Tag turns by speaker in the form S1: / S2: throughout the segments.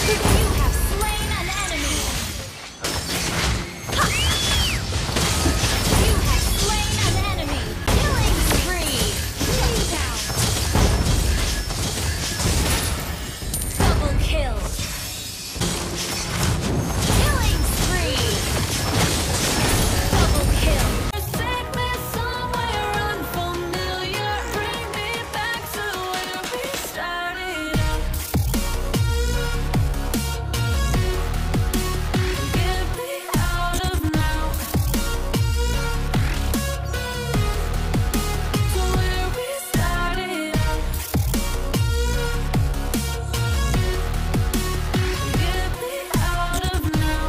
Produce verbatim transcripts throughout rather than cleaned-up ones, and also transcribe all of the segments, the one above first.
S1: You have slain an enemy. Ha! You have slain an enemy. Killing spree. Shut down. Double kill. Killing spree. Double kill. Take me somewhere unfamiliar. Bring me back to where we started out. Get me out of now. To where we started out. Get me out of now.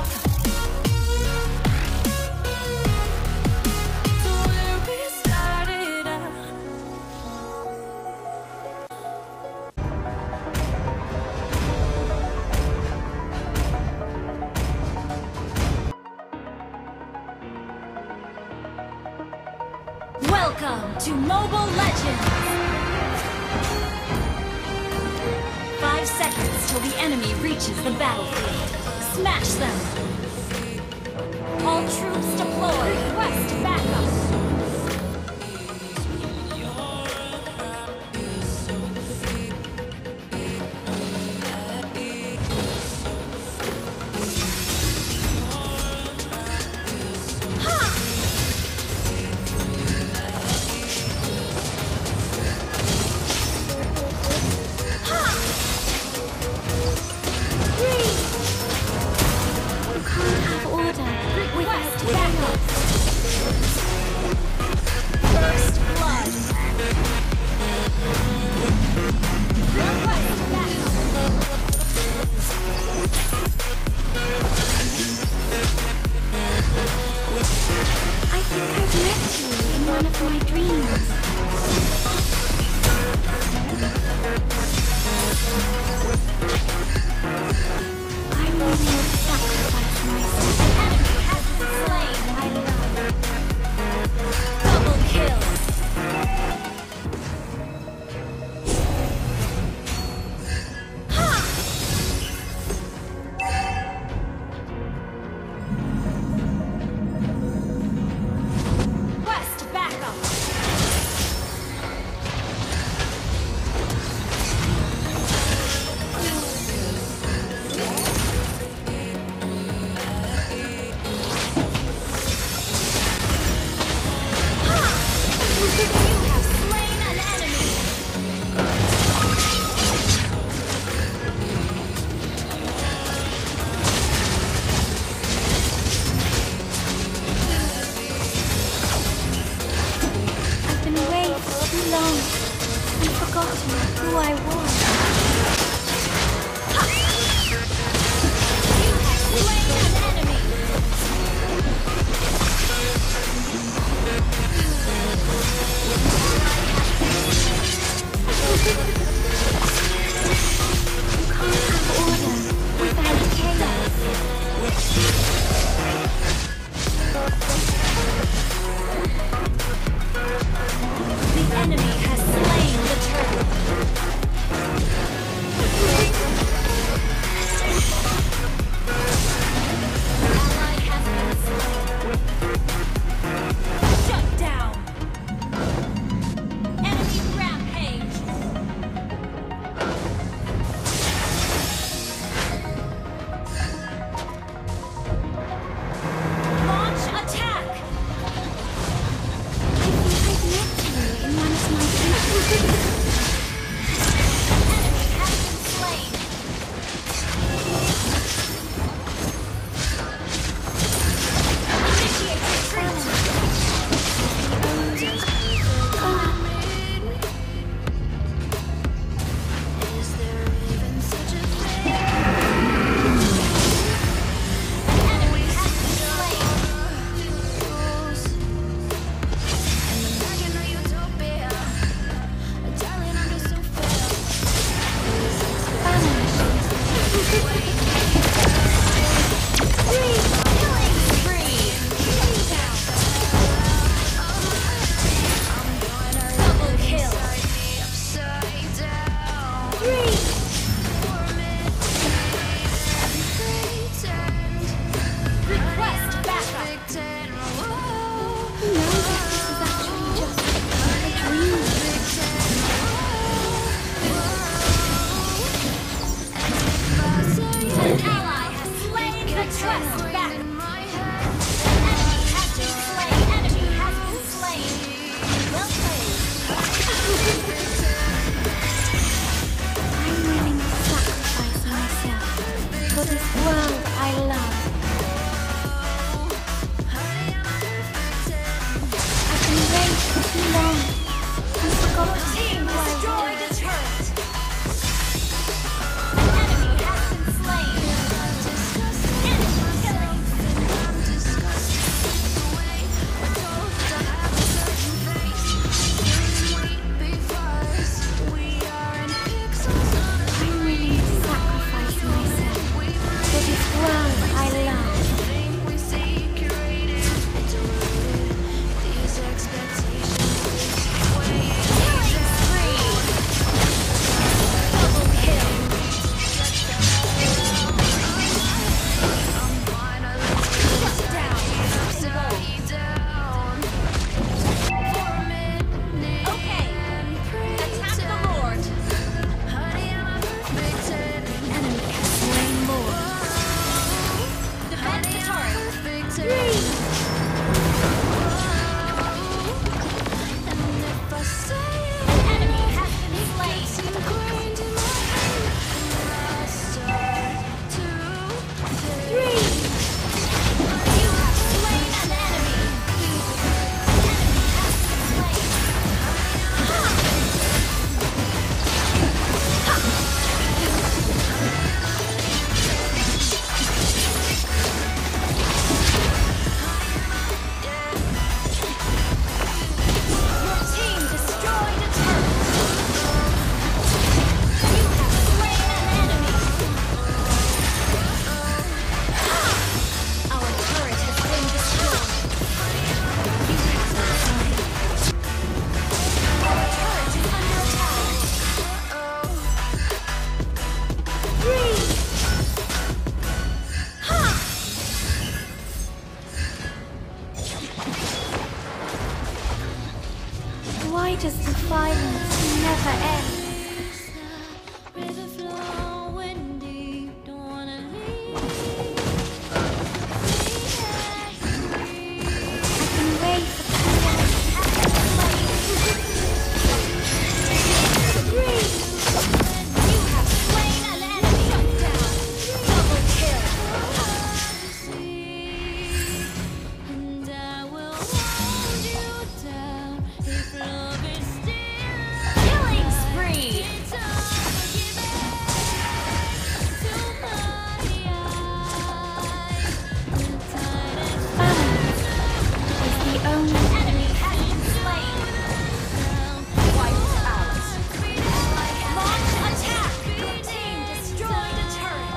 S1: To where we started out. Welcome to Mobile Legends! Five seconds till the enemy reaches the battlefield. Smash them! All troops deployed. Request backup. Order. Request backup. world I love. I've been waiting for too long. I forgot to team destroyed a turret. Enemy has been slain. Enemy killing. I'm willing to sacrifice myself for this world I love. Why does the violence never end? I've been waiting for three. You have slain an enemy. Shut down. Double kill.
S2: And I will hold you down if love is still.
S1: Killing spree.
S2: It's unforgiving to my eyes. The tightest
S1: Balance is the only enemy has been slain. Wiped out. Launch attack. Your team destroyed a turret.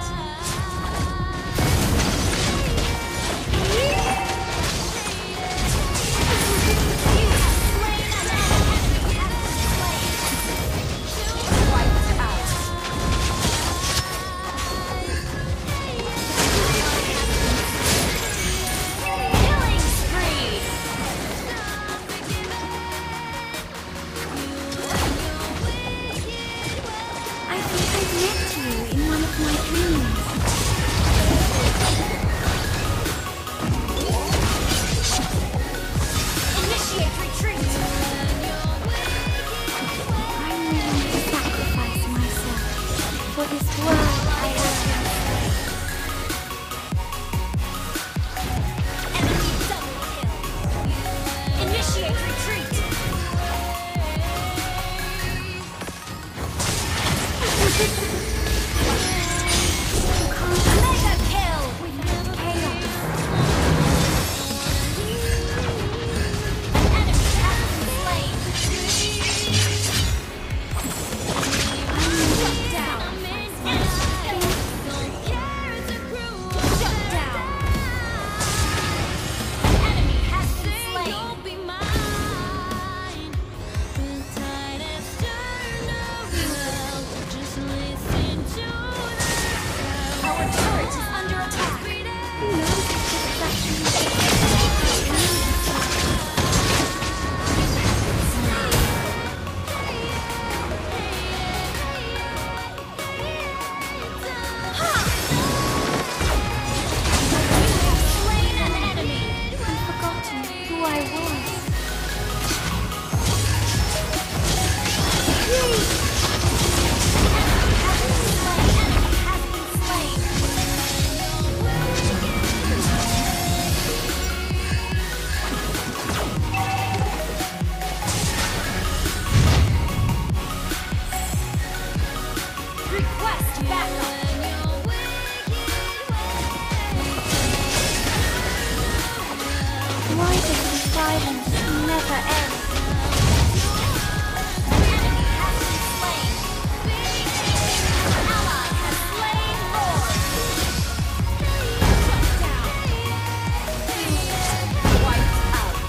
S1: You have slain an enemy. Has been slain. Wiped out. Killing spree. I think I've met you in one of my dreams. Initiate retreat. I'm willing to sacrifice myself for this world I love. Enemy double kill. Initiate retreat. Mega kill without chaos. An enemy has been slain. Shut down. Enemy kill. Shut down. An enemy has been slain.
S2: Don't be mine. The tightest turn around. Just listen to the sound.
S1: Our turret is under attack. Who knows if this is actually slain an enemy. I've forgotten who I was. Enemy has been slain. Enemy has been slain. Request backup.
S3: Why does the silence never end?
S1: An enemy has been slain. An ally has slain Lord. Shut down. Wiped out.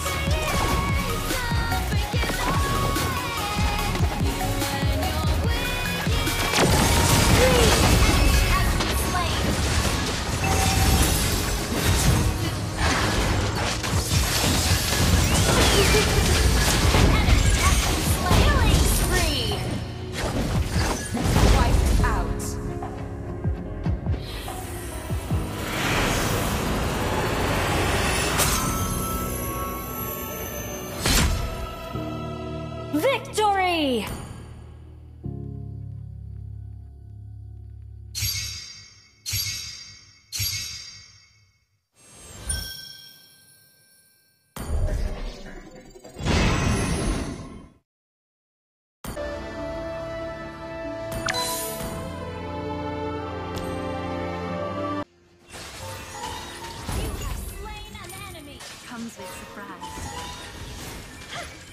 S1: Three. Has been slain. Enemy has been slain. Killing spree. Wiped out.
S3: Victory!
S1: You have slain an enemy.
S3: Comes with surprise.